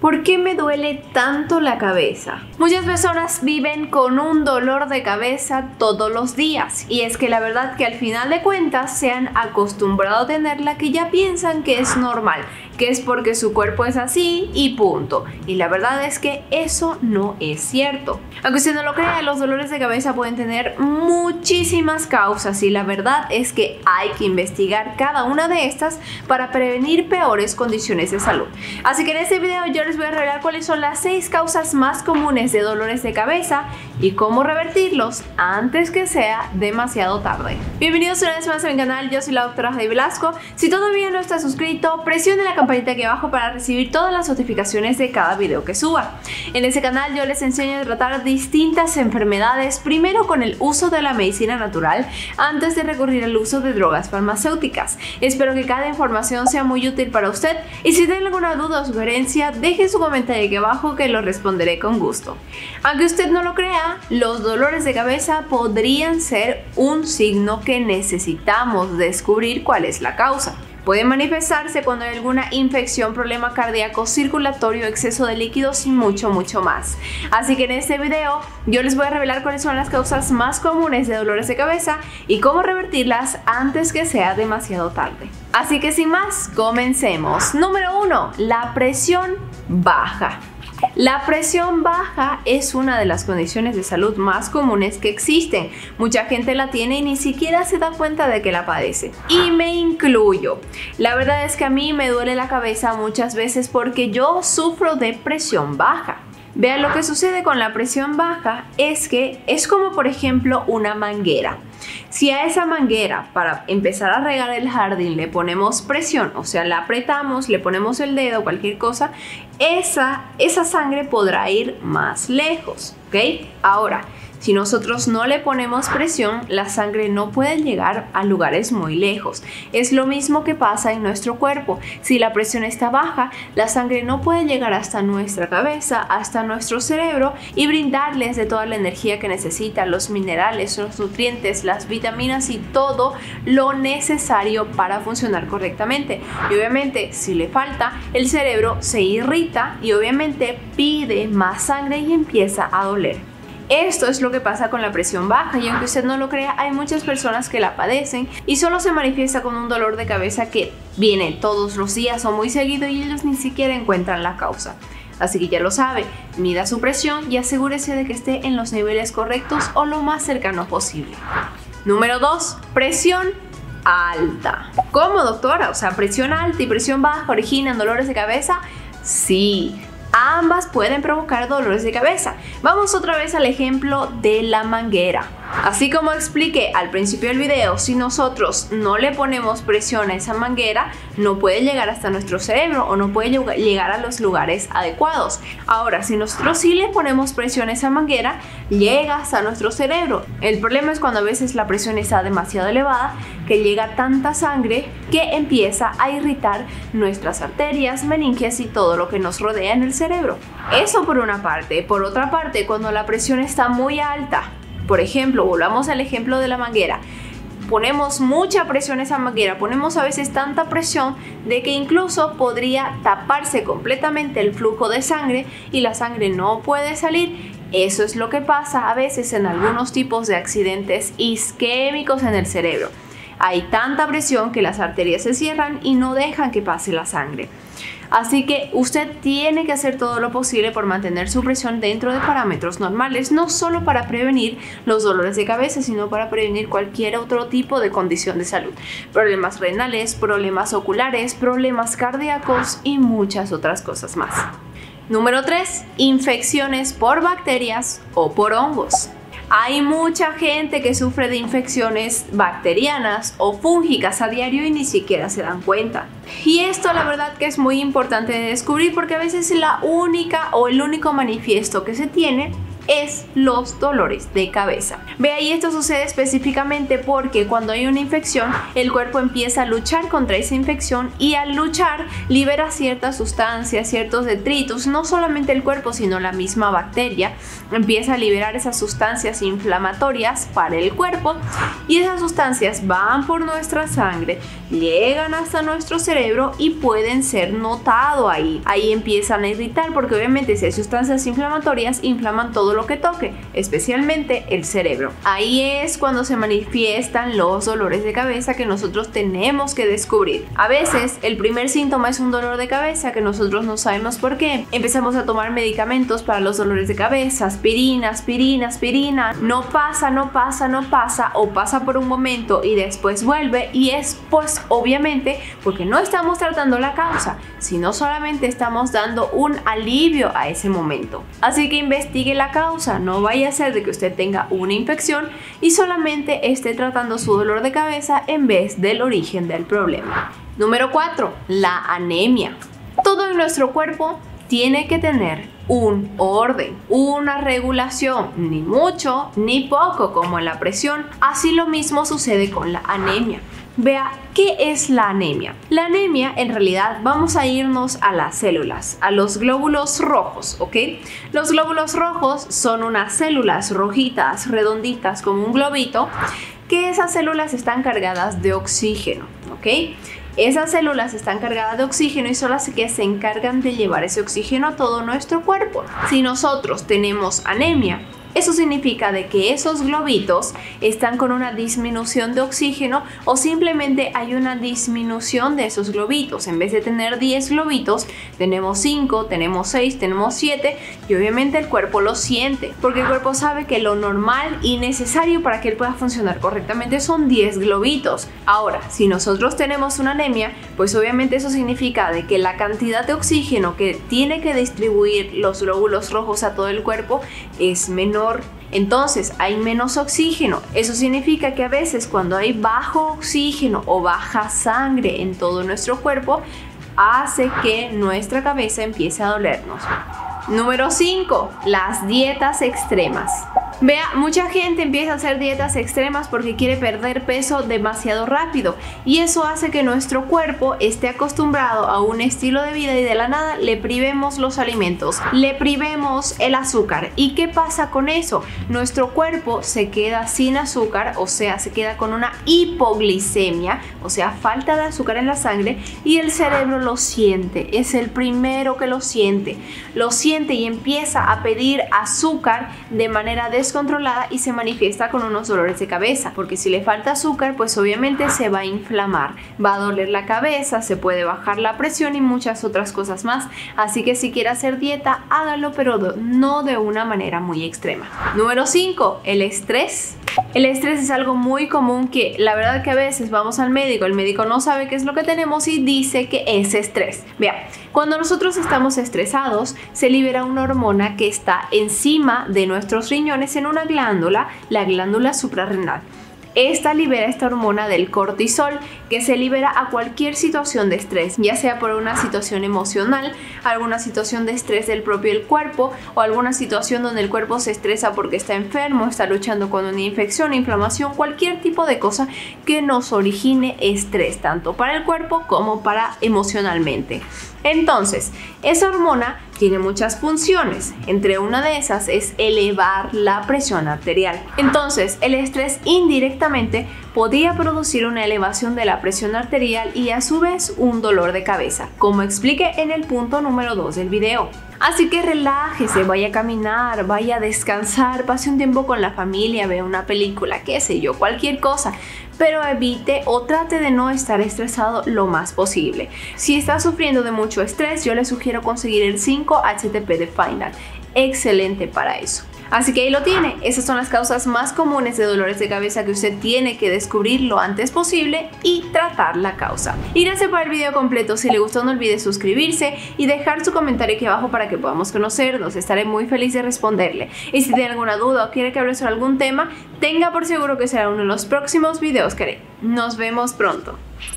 ¿Por qué me duele tanto la cabeza? Muchas personas viven con un dolor de cabeza todos los días y es que la verdad que al final de cuentas se han acostumbrado a tenerla, que ya piensan que es normal, que es porque su cuerpo es así y punto. Y la verdad es que eso no es cierto. Aunque usted no lo crea, los dolores de cabeza pueden tener muchísimas causas y la verdad es que hay que investigar cada una de estas para prevenir peores condiciones de salud. Así que en este video yo les voy a revelar cuáles son las 6 causas más comunes de dolores de cabeza y cómo revertirlos antes que sea demasiado tarde. Bienvenidos una vez más a mi canal, yo soy la doctora Heidi Velasco. Si todavía no estás suscrito, presione la campanita aquí abajo para recibir todas las notificaciones de cada video que suba. En este canal yo les enseño a tratar distintas enfermedades, primero con el uso de la medicina natural antes de recurrir al uso de drogas farmacéuticas. Espero que cada información sea muy útil para usted y si tiene alguna duda o sugerencia, deje su comentario aquí abajo que lo responderé con gusto. Aunque usted no lo crea, los dolores de cabeza podrían ser un signo que necesitamos descubrir cuál es la causa. Pueden manifestarse cuando hay alguna infección, problema cardíaco, circulatorio, exceso de líquidos y mucho más. Así que en este video yo les voy a revelar cuáles son las causas más comunes de dolores de cabeza y cómo revertirlas antes que sea demasiado tarde. Así que sin más, comencemos. Número 1. La presión baja. La presión baja es una de las condiciones de salud más comunes que existen. Mucha gente la tiene y ni siquiera se da cuenta de que la padece. Y me incluyo. La verdad es que a mí me duele la cabeza muchas veces porque yo sufro de presión baja. Vean, lo que sucede con la presión baja es que es como por ejemplo una manguera. Si a esa manguera para empezar a regar el jardín le ponemos presión, o sea, la apretamos, le ponemos el dedo, cualquier cosa, esa sangre podrá ir más lejos, ¿ok? Ahora, si nosotros no le ponemos presión, la sangre no puede llegar a lugares muy lejos. Es lo mismo que pasa en nuestro cuerpo. Si la presión está baja, la sangre no puede llegar hasta nuestra cabeza, hasta nuestro cerebro y brindarles de toda la energía que necesitan, los minerales, los nutrientes, las vitaminas y todo lo necesario para funcionar correctamente. Y obviamente, si le falta, el cerebro se irrita y obviamente pide más sangre y empieza a doler. Esto es lo que pasa con la presión baja y aunque usted no lo crea, hay muchas personas que la padecen y solo se manifiesta con un dolor de cabeza que viene todos los días o muy seguido y ellos ni siquiera encuentran la causa. Así que ya lo sabe, mida su presión y asegúrese de que esté en los niveles correctos o lo más cercano posible. Número 2. Presión alta. ¿Cómo, doctora? O sea, presión alta y presión baja originan dolores de cabeza. Sí. Ambas pueden provocar dolores de cabeza. Vamos otra vez al ejemplo de la manguera. Así como expliqué al principio del video, si nosotros no le ponemos presión a esa manguera, no puede llegar hasta nuestro cerebro o no puede llegar a los lugares adecuados. Ahora, si nosotros sí le ponemos presión a esa manguera, llega hasta nuestro cerebro. El problema es cuando a veces la presión está demasiado elevada, que llega tanta sangre que empieza a irritar nuestras arterias, meninges y todo lo que nos rodea en el cerebro. Eso por una parte. Por otra parte, cuando la presión está muy alta, por ejemplo, volvamos al ejemplo de la manguera. Ponemos mucha presión a esa manguera, ponemos a veces tanta presión de que incluso podría taparse completamente el flujo de sangre y la sangre no puede salir. Eso es lo que pasa a veces en algunos tipos de accidentes isquémicos en el cerebro. Hay tanta presión que las arterias se cierran y no dejan que pase la sangre. Así que usted tiene que hacer todo lo posible por mantener su presión dentro de parámetros normales, no solo para prevenir los dolores de cabeza, sino para prevenir cualquier otro tipo de condición de salud. Problemas renales, problemas oculares, problemas cardíacos y muchas otras cosas más. Número 3. Infecciones por bacterias o por hongos. Hay mucha gente que sufre de infecciones bacterianas o fúngicas a diario y ni siquiera se dan cuenta. Y esto la verdad que es muy importante de descubrir porque a veces la única o el único manifiesto que se tiene es los dolores de cabeza. Ve ahí, esto sucede específicamente porque cuando hay una infección, el cuerpo empieza a luchar contra esa infección y al luchar libera ciertas sustancias, ciertos detritos, no solamente el cuerpo sino la misma bacteria empieza a liberar esas sustancias inflamatorias para el cuerpo y esas sustancias van por nuestra sangre, llegan hasta nuestro cerebro y pueden ser notado ahí. Ahí empiezan a irritar porque obviamente si hay sustancias inflamatorias inflaman todo lo que toque, especialmente el cerebro. Ahí es cuando se manifiestan los dolores de cabeza que nosotros tenemos que descubrir. A veces el primer síntoma es un dolor de cabeza que nosotros no sabemos por qué. Empezamos a tomar medicamentos para los dolores de cabeza, aspirina, no pasa o pasa por un momento y después vuelve, y es pues obviamente porque no estamos tratando la causa, sino solamente estamos dando un alivio a ese momento. Así que investigue la causa, no vaya a ser de que usted tenga una infección y solamente esté tratando su dolor de cabeza en vez del origen del problema. Número 4. La anemia. Todo en nuestro cuerpo tiene que tener un orden, una regulación, ni mucho ni poco como en la presión. Así lo mismo sucede con la anemia. Vea, ¿qué es la anemia? La anemia, en realidad, vamos a irnos a las células, a los glóbulos rojos, ¿ok? Los glóbulos rojos son unas células rojitas, redonditas, como un globito, que esas células están cargadas de oxígeno, ¿ok? Esas células están cargadas de oxígeno y son las que se encargan de llevar ese oxígeno a todo nuestro cuerpo. Si nosotros tenemos anemia, eso significa de que esos globitos están con una disminución de oxígeno o simplemente hay una disminución de esos globitos. En vez de tener 10 globitos, tenemos 5, tenemos 6, tenemos 7 y obviamente el cuerpo lo siente porque el cuerpo sabe que lo normal y necesario para que él pueda funcionar correctamente son 10 globitos. Ahora, si nosotros tenemos una anemia, pues obviamente eso significa de que la cantidad de oxígeno que tiene que distribuir los glóbulos rojos a todo el cuerpo es menor. Entonces hay menos oxígeno. Eso significa que a veces cuando hay bajo oxígeno o baja sangre en todo nuestro cuerpo, hace que nuestra cabeza empiece a dolernos. Número 5. Las dietas extremas. Vea, mucha gente empieza a hacer dietas extremas porque quiere perder peso demasiado rápido y eso hace que nuestro cuerpo esté acostumbrado a un estilo de vida y de la nada le privemos los alimentos, le privemos el azúcar. ¿Y qué pasa con eso? Nuestro cuerpo se queda sin azúcar, o sea, se queda con una hipoglicemia, o sea, falta de azúcar en la sangre, y el cerebro lo siente, es el primero que lo siente y empieza a pedir azúcar de manera descontrolada y se manifiesta con unos dolores de cabeza, porque si le falta azúcar, pues obviamente se va a inflamar, va a doler la cabeza, se puede bajar la presión y muchas otras cosas más. Así que si quiere hacer dieta, hágalo, pero no de una manera muy extrema. Número 5. El estrés. El estrés es algo muy común que la verdad que a veces vamos al médico, el médico no sabe qué es lo que tenemos y dice que es estrés. Vea, cuando nosotros estamos estresados, se libera una hormona que está encima de nuestros riñones en una glándula, la glándula suprarrenal. Esta libera esta hormona del cortisol que se libera a cualquier situación de estrés, ya sea por una situación emocional, alguna situación de estrés del propio cuerpo o alguna situación donde el cuerpo se estresa porque está enfermo, está luchando con una infección, inflamación, cualquier tipo de cosa que nos origine estrés, tanto para el cuerpo como para emocionalmente. Entonces, esa hormona tiene muchas funciones. Entre una de esas es elevar la presión arterial. Entonces, el estrés indirectamente podría producir una elevación de la presión arterial y a su vez un dolor de cabeza, como expliqué en el punto número 2 del video. Así que relájese, vaya a caminar, vaya a descansar, pase un tiempo con la familia, vea una película, qué sé yo, cualquier cosa. Pero evite o trate de no estar estresado lo más posible. Si está sufriendo de mucho estrés, yo le sugiero conseguir el 5-HTP de Final. Excelente para eso. Así que ahí lo tiene, esas son las causas más comunes de dolores de cabeza que usted tiene que descubrir lo antes posible y tratar la causa. Y gracias por el video completo, si le gustó no olvide suscribirse y dejar su comentario aquí abajo para que podamos conocernos, estaré muy feliz de responderle. Y si tiene alguna duda o quiere que hable sobre algún tema, tenga por seguro que será uno de los próximos videos que haré. Nos vemos pronto.